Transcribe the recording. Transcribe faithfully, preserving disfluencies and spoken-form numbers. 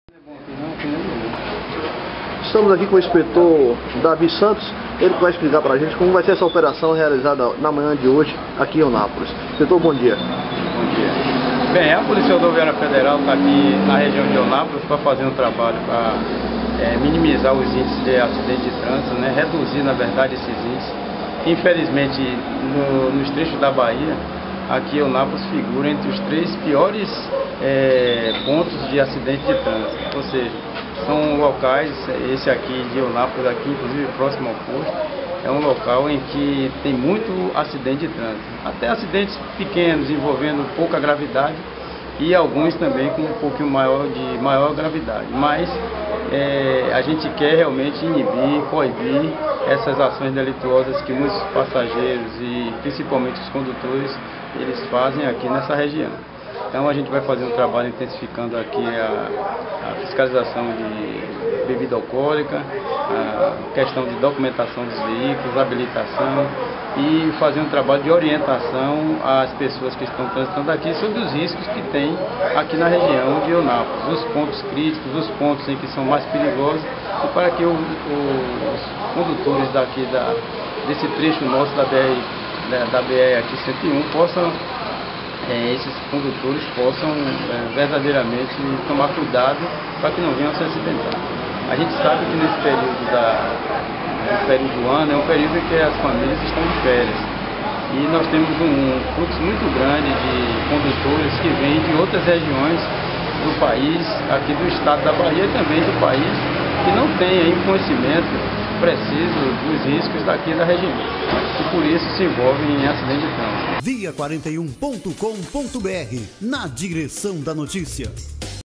Estamos aqui com o inspetor Davi Santos, ele vai explicar para a gente como vai ser essa operação realizada na manhã de hoje aqui em Eunápolis. Inspetor, bom dia. Bom dia. Bem, a Polícia Rodoviária Federal está aqui na região de Eunápolis para fazer um trabalho para é, minimizar os índices de acidente de trânsito, né? Reduzir, na verdade, esses índices. Infelizmente, no, nos trechos da Bahia, aqui Eunápolis figura entre os três piores é, pontos de acidente de trânsito, ou seja, são locais, esse aqui de Eunápolis, aqui inclusive próximo ao posto, é um local em que tem muito acidente de trânsito, até acidentes pequenos envolvendo pouca gravidade e alguns também com um pouquinho maior de maior gravidade, mas é, a gente quer realmente inibir, coibir essas ações delituosas que muitos passageiros e principalmente os condutores eles fazem aqui nessa região. Então a gente vai fazer um trabalho intensificando aqui a, a fiscalização de bebida alcoólica, a questão de documentação dos veículos, habilitação e fazer um trabalho de orientação às pessoas que estão transitando aqui sobre os riscos que tem aqui na região de Eunápolis, os pontos críticos, os pontos em que são mais perigosos e para que o, o, os condutores daqui da, desse trecho nosso da B R, da, da B R aqui cento e um possam É, esses condutores possam é, verdadeiramente tomar cuidado para que não venham a se acidentar. A gente sabe que nesse período, da, nesse período do ano é um período em que as famílias estão de férias e nós temos um fluxo muito grande de condutores que vêm de outras regiões do país, aqui do estado da Bahia e também do país, que não têm aí conhecimento preciso dos riscos daqui da região e por isso se envolvem em acidente de trânsito. via quarenta e um ponto com ponto br, na direção da notícia.